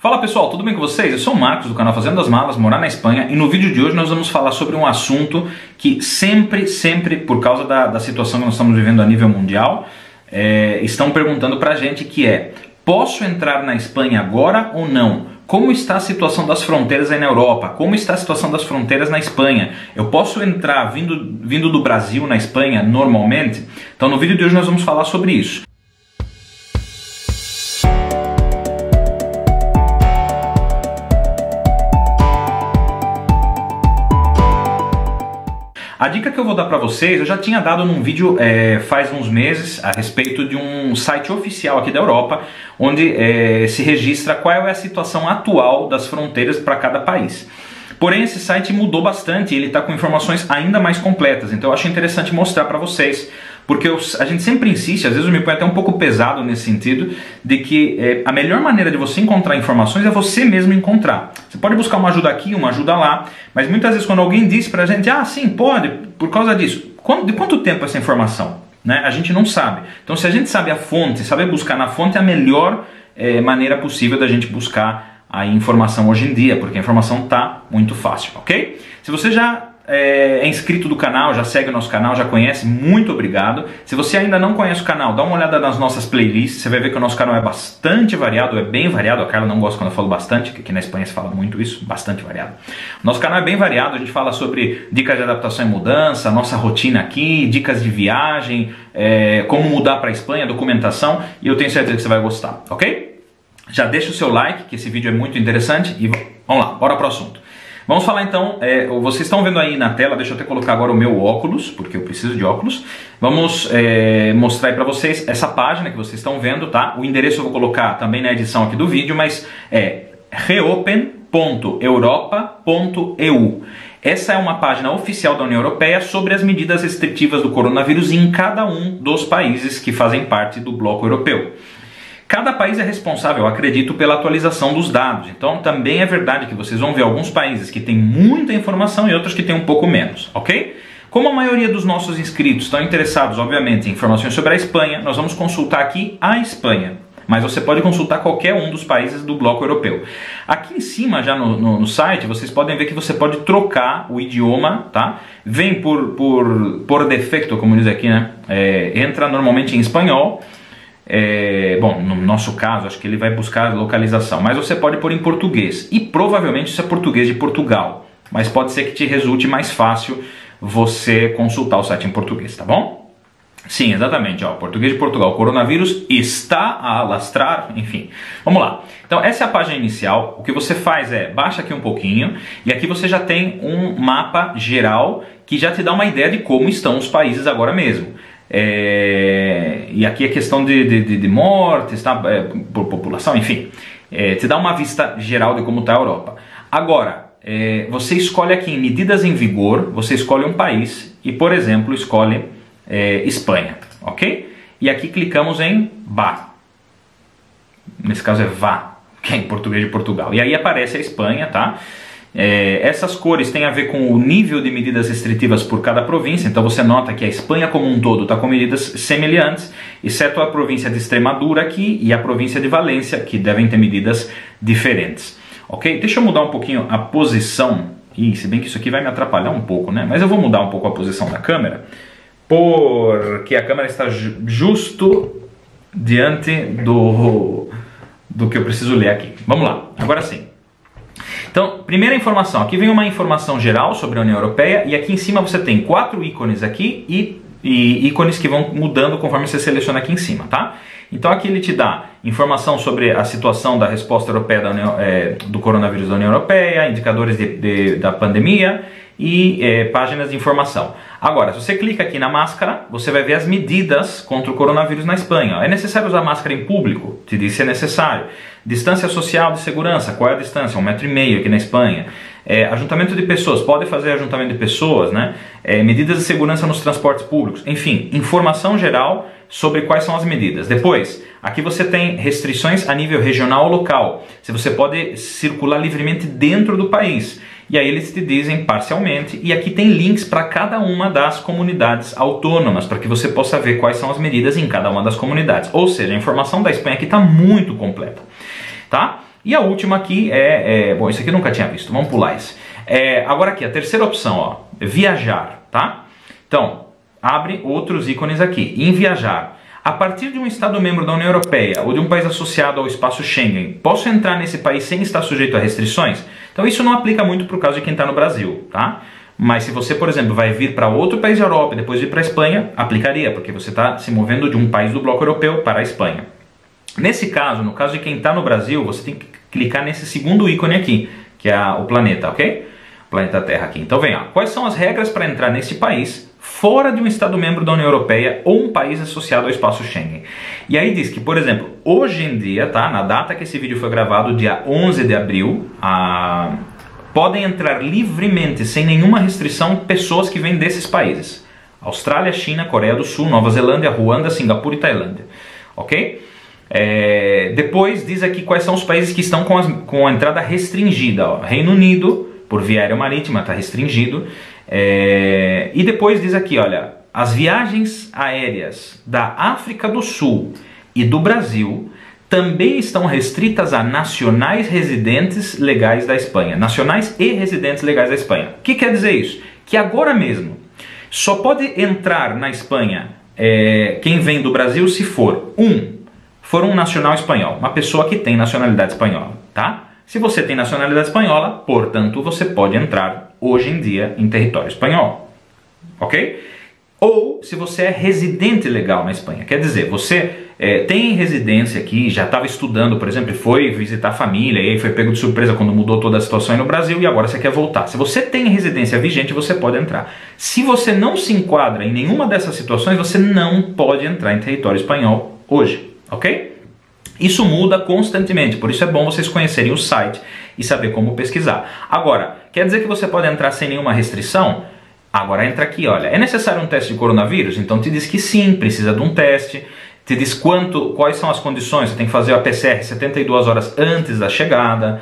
Fala pessoal, tudo bem com vocês? Eu sou o Marcos do canal Fazendo as Malas, morar na Espanha, e no vídeo de hoje nós vamos falar sobre um assunto que sempre, por causa da situação que nós estamos vivendo a nível mundial, estão perguntando pra gente, que é: posso entrar na Espanha agora ou não? Como está a situação das fronteiras aí na Europa? Como está a situação das fronteiras na Espanha? Eu posso entrar vindo do Brasil na Espanha normalmente? Então no vídeo de hoje nós vamos falar sobre isso. A dica que eu vou dar para vocês, eu já tinha dado num vídeo faz uns meses a respeito de um site oficial aqui da Europa, onde se registra qual é a situação atual das fronteiras para cada país. Porém, esse site mudou bastante e ele está com informações ainda mais completas, então eu acho interessante mostrar para vocês, porque a gente sempre insiste, às vezes eu me ponho até um pouco pesado nesse sentido, de que a melhor maneira de você encontrar informações é você mesmo encontrar. Você pode buscar uma ajuda aqui, uma ajuda lá, mas muitas vezes quando alguém diz pra gente: ah, sim, pode, por causa disso, de quanto tempo essa informação? Né? A gente não sabe. Então se a gente sabe a fonte, saber buscar na fonte é a melhor maneira possível da gente buscar a informação hoje em dia, porque a informação está muito fácil, ok? Se você já é inscrito do canal, já segue o nosso canal, já conhece, muito obrigado. Se você ainda não conhece o canal, dá uma olhada nas nossas playlists, você vai ver que o nosso canal é bastante variado, é bem variado. A Carla não gosta quando eu falo bastante, porque aqui na Espanha se fala muito isso, bastante variado. Nosso canal é bem variado, a gente fala sobre dicas de adaptação e mudança, nossa rotina aqui, dicas de viagem, como mudar para a Espanha, documentação, e eu tenho certeza que você vai gostar, ok? Já deixa o seu like, que esse vídeo é muito interessante, e vamos lá, bora pro assunto. Vamos falar então, vocês estão vendo aí na tela, deixa eu até colocar agora o meu óculos, porque eu preciso de óculos. Vamos mostrar aí pra vocês essa página que vocês estão vendo, tá? O endereço eu vou colocar também na edição aqui do vídeo, mas é reopen.europa.eu. Essa é uma página oficial da União Europeia sobre as medidas restritivas do coronavírus em cada um dos países que fazem parte do bloco europeu. Cada país é responsável, eu acredito, pela atualização dos dados. Então também é verdade que vocês vão ver alguns países que têm muita informação e outros que têm um pouco menos, ok? Como a maioria dos nossos inscritos estão interessados, obviamente, em informações sobre a Espanha, nós vamos consultar aqui a Espanha. Mas você pode consultar qualquer um dos países do bloco europeu. Aqui em cima, já no site, vocês podem ver que você pode trocar o idioma, tá? Vem por defeito, como diz aqui, né? Entra normalmente em espanhol. Bom, no nosso caso, acho que ele vai buscar localização, mas você pode pôr em português, e provavelmente isso é português de Portugal, mas pode ser que te resulte mais fácil você consultar o site em português, tá bom? Sim, exatamente, ó, português de Portugal, o coronavírus está a alastrar, enfim. Vamos lá, então essa é a página inicial. O que você faz é, baixa aqui um pouquinho, e aqui você já tem um mapa geral que já te dá uma ideia de como estão os países agora mesmo. E aqui é questão de mortes, tá? Por população, enfim, te dá uma vista geral de como está a Europa. Agora, você escolhe aqui em medidas em vigor, você escolhe um país e, por exemplo, escolhe Espanha, ok? E aqui clicamos em vá, nesse caso é vá, que é em português de Portugal, e aí aparece a Espanha, tá? Essas cores têm a ver com o nível de medidas restritivas por cada província, então você nota que a Espanha como um todo está com medidas semelhantes, exceto a província de Extremadura aqui e a província de Valência, que devem ter medidas diferentes. Ok? Deixa eu mudar um pouquinho a posição, se bem que isso aqui vai me atrapalhar um pouco, né? Mas eu vou mudar um pouco a posição da câmera, porque a câmera está justo diante do que eu preciso ler aqui. Vamos lá, agora sim. Então, primeira informação, aqui vem uma informação geral sobre a União Europeia, e aqui em cima você tem 4 ícones aqui e ícones que vão mudando conforme você seleciona aqui em cima, tá? Então aqui ele te dá informação sobre a situação da resposta europeia do coronavírus da União Europeia, indicadores da pandemia e páginas de informação. Agora, se você clica aqui na máscara, você vai ver as medidas contra o coronavírus na Espanha. É necessário usar máscara em público? Te diz se é necessário. Distância social de segurança, qual é a distância? 1,5 m aqui na Espanha. Ajuntamento de pessoas, pode fazer ajuntamento de pessoas, né? Medidas de segurança nos transportes públicos. Enfim, informação geral sobre quais são as medidas. Depois, aqui você tem restrições a nível regional ou local. Se você pode circular livremente dentro do país. E aí eles te dizem parcialmente, e aqui tem links para cada uma das comunidades autônomas, para que você possa ver quais são as medidas em cada uma das comunidades. Ou seja, a informação da Espanha aqui está muito completa, tá? E a última aqui bom, isso aqui eu nunca tinha visto, vamos pular esse. Agora aqui, a terceira opção, ó, viajar, tá? Então, abre outros ícones aqui. Em viajar, a partir de um Estado membro da União Europeia ou de um país associado ao espaço Schengen, posso entrar nesse país sem estar sujeito a restrições? Então isso não aplica muito para o caso de quem está no Brasil, tá? Mas se você, por exemplo, vai vir para outro país da Europa e depois vir para a Espanha, aplicaria, porque você está se movendo de um país do bloco europeu para a Espanha. Nesse caso, no caso de quem está no Brasil, você tem que clicar nesse segundo ícone aqui, que é o planeta, ok? Planeta Terra aqui. Então vem, ó, quais são as regras para entrar nesse país fora de um Estado membro da União Europeia ou um país associado ao espaço Schengen? E aí diz que, por exemplo, hoje em dia, tá, na data que esse vídeo foi gravado, dia 11 de abril, podem entrar livremente, sem nenhuma restrição, pessoas que vêm desses países: Austrália, China, Coreia do Sul, Nova Zelândia, Ruanda, Singapura e Tailândia, ok? Depois diz aqui quais são os países que estão com a entrada restringida, ó. Reino Unido, por via aérea ou marítima, está restringido. E depois diz aqui, olha, as viagens aéreas da África do Sul e do Brasil também estão restritas a nacionais residentes legais da Espanha. Nacionais e residentes legais da Espanha. O que quer dizer isso? Que agora mesmo só pode entrar na Espanha quem vem do Brasil se for um nacional espanhol, uma pessoa que tem nacionalidade espanhola, tá? Se você tem nacionalidade espanhola, portanto, você pode entrar hoje em dia em território espanhol, ok? Ou se você é residente legal na Espanha, quer dizer, você tem residência aqui, já estava estudando, por exemplo, foi visitar a família, e aí foi pego de surpresa quando mudou toda a situação aí no Brasil e agora você quer voltar. Se você tem residência vigente, você pode entrar. Se você não se enquadra em nenhuma dessas situações, você não pode entrar em território espanhol hoje, ok? Isso muda constantemente, por isso é bom vocês conhecerem o site e saber como pesquisar. Agora, quer dizer que você pode entrar sem nenhuma restrição? Agora entra aqui, olha, é necessário um teste de coronavírus? Então te diz que sim, precisa de um teste, te diz quais são as condições, você tem que fazer a PCR 72 horas antes da chegada,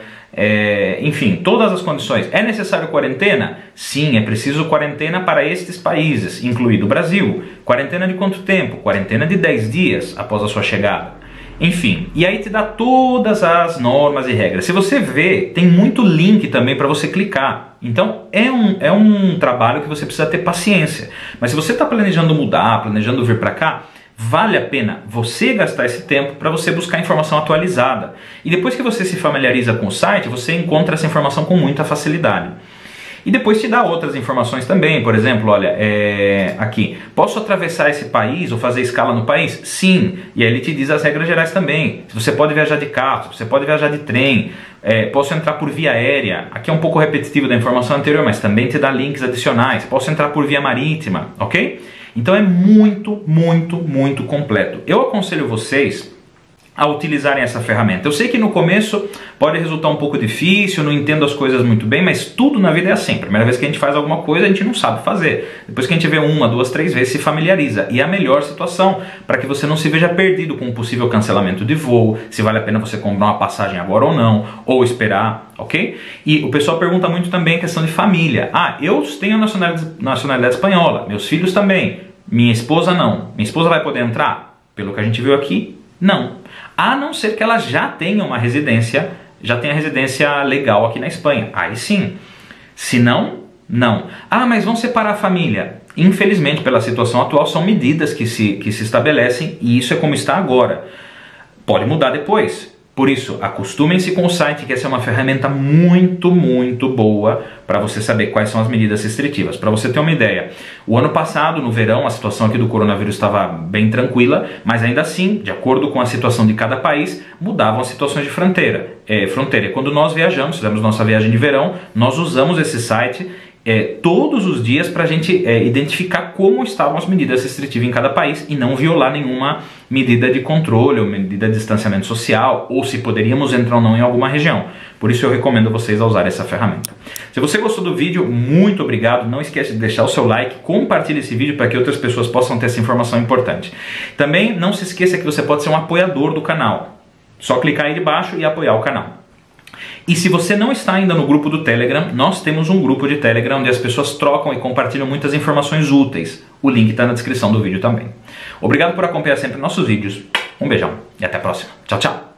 enfim, todas as condições. É necessário quarentena? Sim, é preciso quarentena para estes países, incluído o Brasil. Quarentena de quanto tempo? Quarentena de 10 dias após a sua chegada. Enfim, e aí te dá todas as normas e regras. Se você vê, tem muito link também para você clicar. Então é um trabalho que você precisa ter paciência. Mas se você está planejando mudar, planejando vir para cá, vale a pena você gastar esse tempo para você buscar informação atualizada. E depois que você se familiariza com o site, você encontra essa informação com muita facilidade. E depois te dá outras informações também, por exemplo, olha, aqui, posso atravessar esse país ou fazer escala no país? Sim, e aí ele te diz as regras gerais também. Se você pode viajar de carro, se você pode viajar de trem, posso entrar por via aérea, aqui é um pouco repetitivo da informação anterior, mas também te dá links adicionais, posso entrar por via marítima, ok? Então é muito, muito, muito completo. Eu aconselho vocês a utilizarem essa ferramenta. Eu sei que no começo pode resultar um pouco difícil, não entendo as coisas muito bem, mas tudo na vida é assim. Primeira vez que a gente faz alguma coisa, a gente não sabe fazer. Depois que a gente vê uma, duas, três vezes, se familiariza. E é a melhor situação para que você não se veja perdido com um possível cancelamento de voo, se vale a pena você comprar uma passagem agora ou não, ou esperar, ok? E o pessoal pergunta muito também a questão de família. Ah, eu tenho nacionalidade espanhola, meus filhos também, minha esposa não. Minha esposa vai poder entrar? Pelo que a gente viu aqui, não. A não ser que ela já tenha uma residência, já tenha residência legal aqui na Espanha. Aí sim. Se não, não. Ah, mas vão separar a família. Infelizmente, pela situação atual, são medidas que se estabelecem e isso é como está agora. Pode mudar depois. Por isso, acostumem-se com o site, que essa é uma ferramenta muito, muito boa para você saber quais são as medidas restritivas. Para você ter uma ideia, o ano passado, no verão, a situação aqui do coronavírus estava bem tranquila, mas ainda assim, de acordo com a situação de cada país, mudavam as situações de fronteira. E quando nós viajamos, fizemos nossa viagem de verão, nós usamos esse site todos os dias para a gente identificar como estavam as medidas restritivas em cada país e não violar nenhuma medida de controle ou medida de distanciamento social, ou se poderíamos entrar ou não em alguma região. Por isso eu recomendo vocês a usar essa ferramenta. Se você gostou do vídeo, muito obrigado. Não esquece de deixar o seu like, compartilhe esse vídeo para que outras pessoas possam ter essa informação importante. Também não se esqueça que você pode ser um apoiador do canal. Só clicar aí de baixo e apoiar o canal. E se você não está ainda no grupo do Telegram, nós temos um grupo de Telegram onde as pessoas trocam e compartilham muitas informações úteis. O link está na descrição do vídeo também. Obrigado por acompanhar sempre nossos vídeos. Um beijão e até a próxima. Tchau, tchau.